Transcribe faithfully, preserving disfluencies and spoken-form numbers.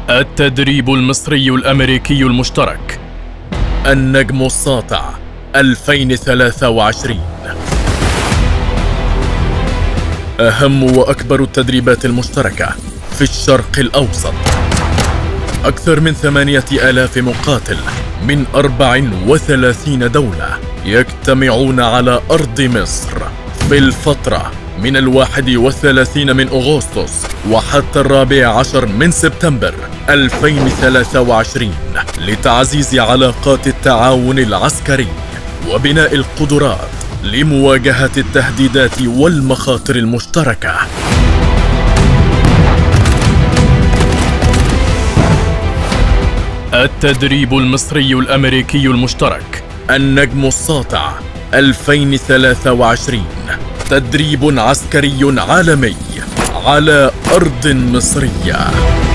التدريب المصري الأمريكي المشترك النجم الساطع ألفين وثلاثة وعشرين. أهم وأكبر التدريبات المشتركة في الشرق الأوسط. أكثر من ثمانية آلاف مقاتل من أربع وثلاثين دولة يجتمعون على أرض مصر في الفترة من الواحد والثلاثين من أغسطس وحتى الرابع عشر من سبتمبر ألفين وثلاثة وعشرين لتعزيز علاقات التعاون العسكري وبناء القدرات لمواجهة التهديدات والمخاطر المشتركة. التدريب المصري الأمريكي المشترك النجم الساطع ألفين وثلاثة وعشرين، تدريب عسكري عالمي على أرض مصرية.